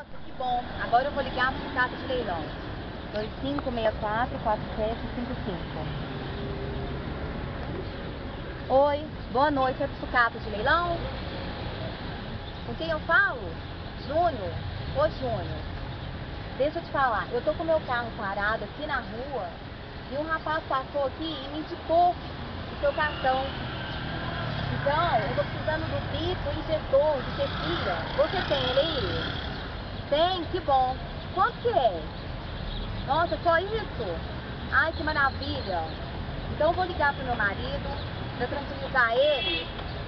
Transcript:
Nossa, que bom. Agora eu vou ligar para o sucata de leilão. 2564-4755. Oi, boa noite. É do sucata de leilão? Com quem eu falo? Júnior? Ô Júnior, deixa eu te falar. Eu tô com meu carro parado aqui na rua e um rapaz passou aqui e me indicou o seu cartão. Então, eu tô precisando do bico injetor de tequila. Você tem ele aí? Tem? Que bom. Quanto que é? Nossa, só isso? Ai, que maravilha. Então eu vou ligar pro meu marido para tranquilizar ele